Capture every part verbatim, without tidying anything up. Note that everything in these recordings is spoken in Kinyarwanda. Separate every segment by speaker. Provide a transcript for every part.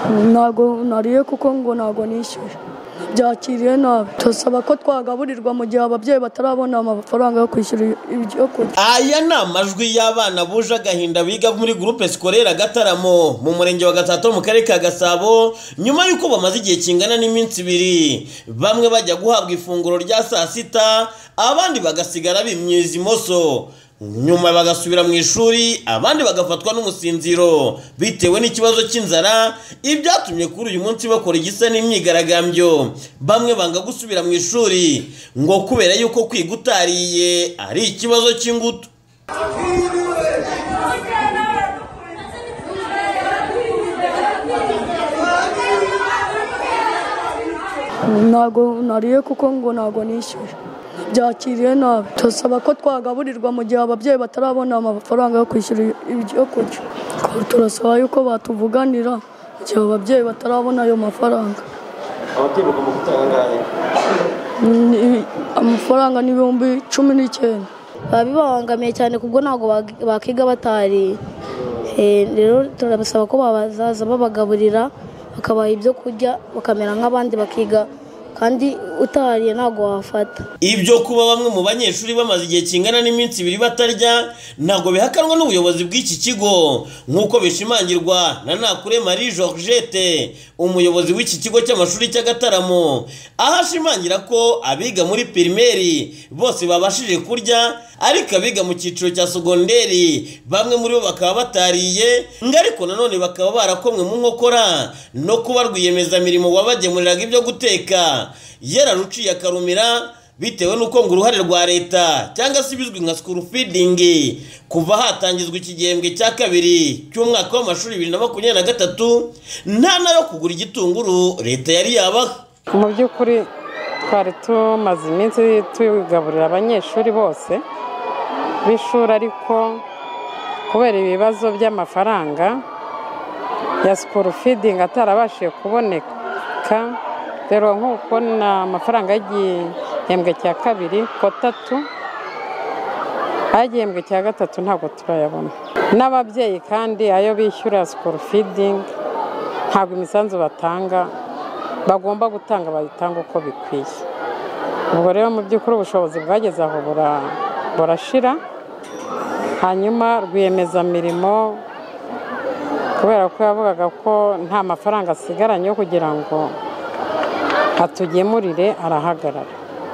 Speaker 1: Ntago nariye kuko ngo ntago nishyuye byakiriye nabi. Tusaba ko twagaburirwa mu gihe ababyeyi batarabona amafaranga yo kwishyura ibyo kurya.
Speaker 2: Aya ni amajwi y'abana buje agahinda biga muri groupe scolaire Gataramo mu murenge wa Gatsata mu karere ka Gasabo nyuma yuko bamaze igihe kingana n'iminsi ibiri bamwe bajya guhabwa ifunguro rya saa sita abandi bagasigara bimyiza imoso nyuma bagasubira mu ishuri abandi bagafatwa n'umusinziro bitewe n'ikibazo cy'inzara. Ibyatumye kuri uyu munsi bakora igisa n'imyigaragambyo bamwe banga gusubira mu ishuri ngo kubera yuko kwiga utariye ari ikibazo cy'ingutu.
Speaker 1: Ntago nariye kuko ngo ntago nishyuye byakiriye nabi. Tusaba ko twagaburirwa mu gihe ababyeyi batarabona amafaranga yo kwishyura ibyo kurya. Turasaba yuko batuvuganira mu gihe ababyeyi batarabona ayo mafaranga.
Speaker 2: Ababyeyi bagomba gutanga
Speaker 1: amafaranga n'ibihumbi cumi n'icyenda.
Speaker 3: Babibangamiye cyane kubwo ntago bakiga batari. Rero turabasaba ko bazaza babagaburira bakabaha ibyo kurya bakamera nk'abandi bakiga kandi utariye ntago wafata.
Speaker 2: Ibyo kuba bamwe mu banyeshuri bamaze igihe kingana n'iminsi ibiri batarya ntago bihakanwa n'ubuyobozi bw'iki kigo nk'uko bishimangirwa na Nakure Marie Georgette umuyobozi w'iki kigo cy'amashuri cya Gataramo, aho ashimangira ko abiga muri primaire bose babashije kurya ariko abiga mu cyiciro cya segonderi bamwe muri bo bakaba batariye ngo ariko nanone bakaba barakomwe mu nkokora no kuba rwiyemezamirimo wabagemuriraga ibyo guteka yararuciye akarumira bitewe nuko ngo uruhare rwa leta cyangwa se bizwi nka school feeding kuva hatangizwa iki gihembwe cya kabiri cy'umwaka w'amashuri bibiri na makumyabiri na gatatu nta nayo kugura igitunguru leta yari yabaha.
Speaker 4: Mu by'ukuri twari tumaze iminsi tugaburira abanyeshuri bose b'ishuri ariko kubera ibibazo by'amafaranga ya school feeding atarabashije kuboneka rero nk'uko na amafaranga y'igihembwe cya kabiri kotatu agihembwe cya gatatu ntabwo turayabona n'ababyeyi kandi ayo bishyura school feeding ntabwo imisanzu batanga bagomba gutanga bayitanga uko bikwiye. Ubwo rero mu by'ukuri ubushobozi bwageze aho burashira hanyuma rwiyemezamirimo kubera ko yavugaga ko nta mafaranga asigaranye yo kugira ngo atugemurire arahagarara.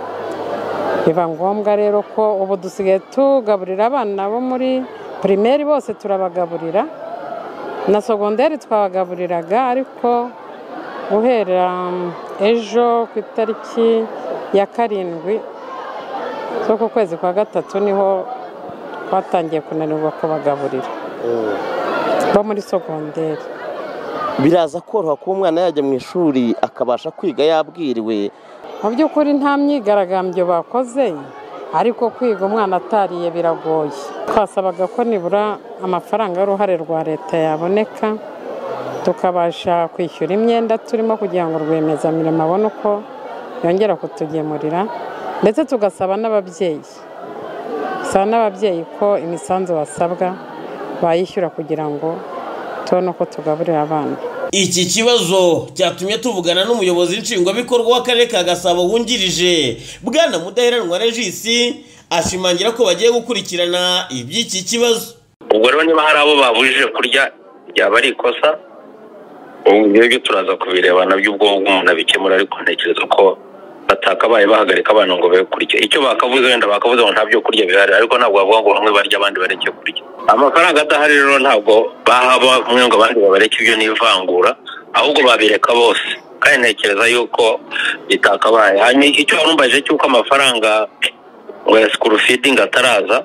Speaker 4: Biba ngombwa rero ko ubu dusigaye tugaburira abana bo muri primaire bose turabagaburira na segonderi twabagaburiraga ariko guhera ejo ku itariki ya karindwi zo ku kwezi kwa gatatu niho twatangiye kunanirwa kubagaburira bo muri segonderi.
Speaker 2: Biraza koroha ko umwana yajya mu ishuri akabasha kwiga yabwiriwe.
Speaker 4: Mu by'ukuri nta myigaragambyo bakoze ariko kwiga umwana atariye biragoye. Twasabaga ko nibura amafaranga y'uruhare rwa leta yaboneka tukabasha kwishyura imyenda turimo kugira ngo rwiyemezamirimo abone uko yongera kutugemurira ndetse tugasaba n'ababyeyi saba n'ababyeyi ko imisanzu basabwa bayishyura kugira ngo tubone uko tugaburira abana.
Speaker 2: Iki kibazo cyatumye tuvugana n'umuyobozi nshingwabikorwa w'akarere ka Gasabo wungirije Bwana Mudaheranwa Regis ashimangira ko bagiye gukurikirana iby'iki kibazo.
Speaker 5: Ubwo rero niba hari abo babujije kurya byaba ari ikosa ubwo turaza kubireba nabyo ubwo umuntu abikemura ariko ntekereza ko batakabaye bahagarika abantu ngo be kurya icyo bakavuze wenda bakavuze ngo nta byo kurya bihari ariko ntabwo bavuga ngo bamwe barya abandi bareke kurya. Amafaranga adahari rero ntabwo bahaba umwe ngo abandi babareke ibyo n'ivangura ahubwo babireka bose kandi ntekereza yuko bitakabaye. Hanyuma icyo warumbaje cy'uko amafaranga ngo ya school feeding ataraza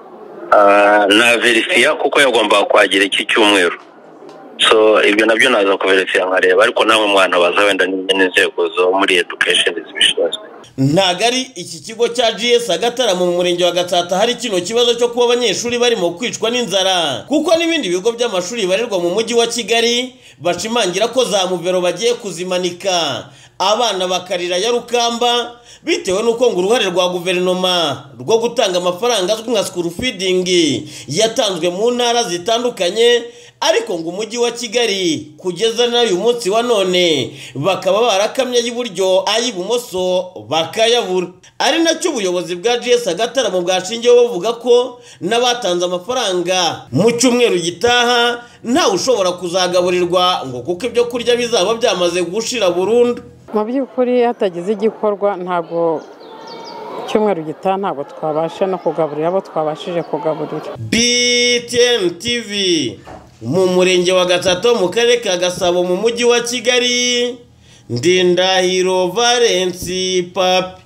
Speaker 5: na verifiya kuko yagomba kwagira iki cyumweru so ibyo nabyo naza kuverifya nkareba ariko namwe mwana baza wenda n'inzego zo muri education zibishinzwe.
Speaker 2: Ntagari iki kigo cya G S Gataramo mu murenge wa Gatsata hari kino kibazo cyo kuba abanyeshuri barimo kwicwa n'inzara kuko n'ibindi bigo by'amashuri barerwa mu mujyi wa Kigali bashimangira ko za muvero bagiye kuzimanika abana bakarira ya rukamba bitewe n'uko ngo uruhare rwa guverinoma rwo gutanga amafaranga azwi nka school feeding yatanzwe mu ntara zitandukanye, ariko ngo umujyi wa Kigali kugeza n'uyu munsi wa none bakaba barakamye y'uburyo ay'ibumoso bakayabura. Ari nacyo ubuyobozi bwa G S Agataramo bwashingiyeho bavuga ko n'abatanze amafaranga mu cyumweru gitaha ntawe ushobora kuzagaburirwa ngo kuko ibyo kurya bizaba byamaze gushira burundu.
Speaker 4: Mu by'ukuri hatagize igikorwa ntabwo cyumweru gitaha ntabwo twabasha no kugaburira abo twabashije kugaburira.
Speaker 2: B T N T V mu murenge wa Gatatu mu karere ka Gasabo mu mujyi wa Kigali, Ndindahiro Valence Papi.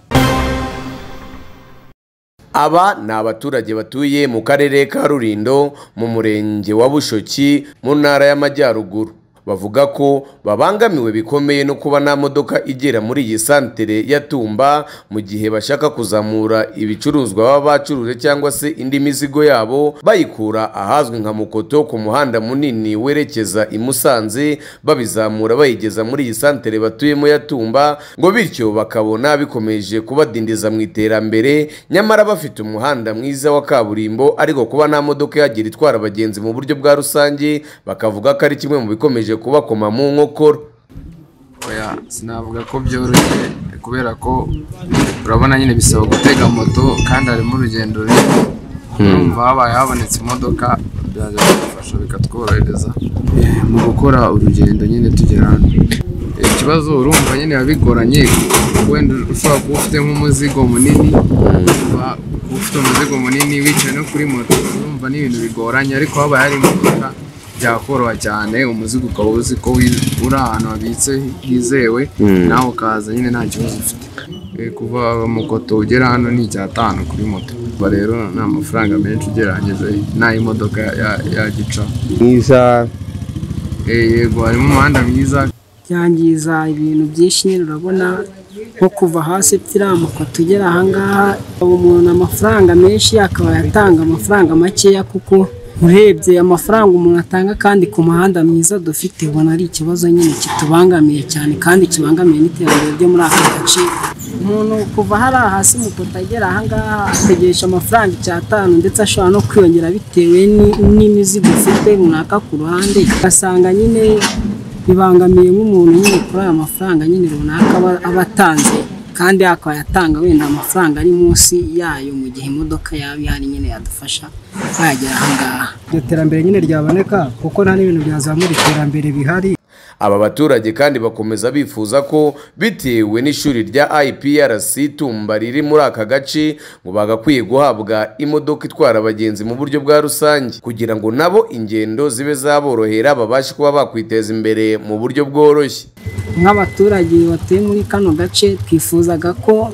Speaker 6: Aba ni abaturage batuye mu karere ka Rulindo mu murenge wa Bushoki mu ntara y'Amajyaruguru. Bavuga ko babangamiwe bikomeye no kuba nta modoka igera muri iyi santere ya Tumba mu gihe bashaka kuzamura ibicuruzwa baba bacuruje cyangwa se indi mizigo yabo bayikura ahazwi nka Mukoto ku muhanda munini werekeza i Musanze babizamura bayigeza muri iyi santere batuyemo ya Tumba, ngo bityo bakabona bikomeje kubadindiza mu iterambere, nyamara bafite umuhanda mwiza wa kaburimbo ariko kuba nta modoka yagira itwara abagenzi mu buryo bwa rusange bakavuga ko ari kimwe mu bikomeje kubakoma mu nkokoro.
Speaker 7: Oya, sinavuga ko byoroshye kubera ko urabona nyine bisaba gutega moto kandi ari mu rugendo rumva habaye habonetse imodoka byaje bidufasha bikatworohereza mu gukora urugendo nyine tugera hano. Ikibazo urumva nyine yabigoranye wenda ushobora kuba ufite nk'umuzigo munini, kuba ufite umuzigo munini wicaye no kuri moto urumva ni ibintu bigoranye, ariko habaye hari imodoka byakoroha cyane, umuzigo ukaba uzi ko uri ahantu habitse hizewe nawe ukaza nyine nta kibazo ufite. Kuva Mukoto ugera hano ni icyatanu kuri moto, rero nta mafaranga menshi ugereranyije n'ayo imodoka yagica
Speaker 6: mwiza.
Speaker 7: Yego harimo umuhanda mwiza.
Speaker 8: Yangiza ibintu byinshi nyine urabona nko kuva hasi pfira Mukoto ugera ahangaha umuntu amafaranga menshi akaba yatanga amafaranga makeya, kuko urebye amafaranga umuntu atanga kandi ku muhanda mwiza dufite ubona ari ikibazo nyine kitubangamiye cyane kandi kibangamiye n'iterambere ryo muri aka gace. Umuntu kuva hari hasi Mukoto agera ahangaha ategesha amafaranga icyatanu ndetse ashobora no kwiyongera bitewe n'imizigo ufite runaka ku ruhande, ugasanga nyine bibangamiye nk'umuntu nyine kuri aya mafaranga nyine runaka aba atanze kandi akaba yatanga wenda amafaranga ari munsi yayo mu gihe imodoka yaba ihari nyine yadufasha kwagera ahangaha.
Speaker 9: Iryo terambere nyine ryaboneka kuko nta n'ibintu byazamura iterambere bihari.
Speaker 6: Aba baturage kandi bakomeza bifuza ko bitewe n'ishuri rya I P R C Tumba riri muri aka gace ngo bagakwiye guhabwa imodoka itwara abagenzi mu buryo bwa rusange kugira ngo nabo ingendo zibe zaborohera babashe kuba bakwiteza imbere mu buryo bworoshye.
Speaker 8: Nk'abaturage batuye muri kano gace twifuzaga ko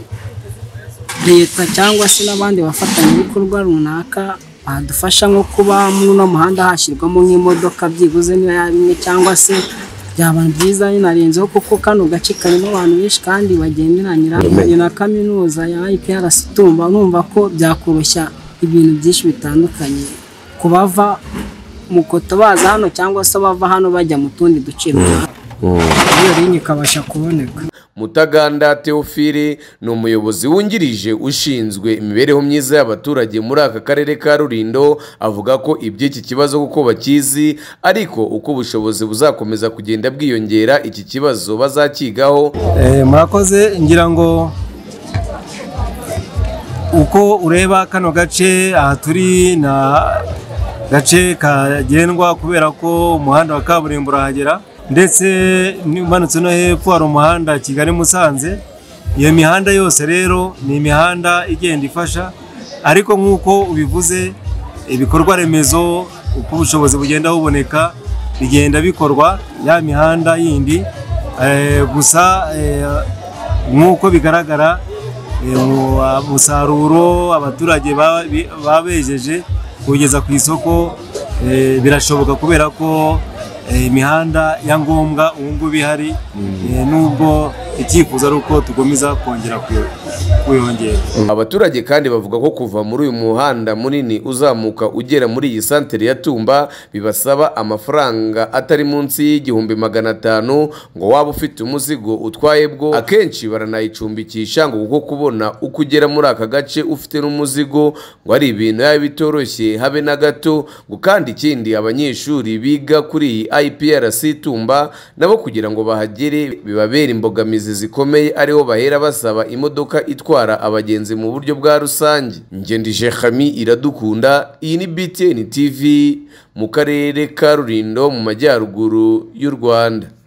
Speaker 8: leta cyangwa se n'abandi bafatanyabikorwa runaka badufasha nko kuba muri uno muhanda hashyirwamo nk'imodoka byibuze niyo yaba imwe cyangwa se byaba byiza binarenzeho, kuko kano gace karimo abantu benshi kandi bagenderanira na kaminuza ya I P R C Tumba. Numva ko byakoroshya ibintu byinshi bitandukanye kubava Mukoto baza hano cyangwa se bava hano bajya mu tundi duce runaka, iyo rinye ikabasha kuboneka.
Speaker 6: Mutaganda Theophile ni umuyobozi wungirije ushinzwe imibereho myiza y'abaturage muri aka karere ka Rulindo, avuga ko iby'iki kibazo kuko bakizi ariko uko ubushobozi buzakomeza kugenda bwiyongera iki kibazo bazakigaho.
Speaker 9: Eh, murakoze. Ngira ngo uko ureba kano gace aha turi na gace kagendwa kubera ko umuhanda wa kaburimbo urahagera, ndetse nimanutse no hepfo hari umuhanda Kigali Musanze. Iyo mihanda yose rero ni imihanda igenda ifasha, ariko nk'uko ubivuze ibikorwa remezo uko ubushobozi bugenda buboneka bigenda bikorwa ya mihanda yindi. E, gusa e, nk'uko bigaragara umusaruro abaturage babejeje kugeza ku isoko e, birashoboka kubera ko imihanda ya ngombwa ubu ngubu ihari, nubwo icyifuzo ari uko tugomeza kongera kuyongera.
Speaker 6: Abaturage kandi bavuga ko kuva muri uyu muhanda munini uzamuka ugera muri iyi santere ya Tumba bibasaba amafaranga atari munsi y'igihumbi magana atanu ngo waba ufite umuzigo utwaye bwo akenshi baranayicumbikisha ngo kuko kubona uko ugera muri aka gace ufite n'umuzigo ngo ari ibintu yawe bitoroshye habe na gato ngo kandi ikindi abanyeshuri biga kuri iyi I P R C Tumba nabo kugira ngo bahagere bibabera imbogamizi zikomeye ariho bahera basaba imodoka itwara abagenzi mu buryo bwa rusange. Ngendije Khami Iradukunda, iyi ni B T N T V mu karere ka Rulindo mu majyaruguru y'u Rwanda.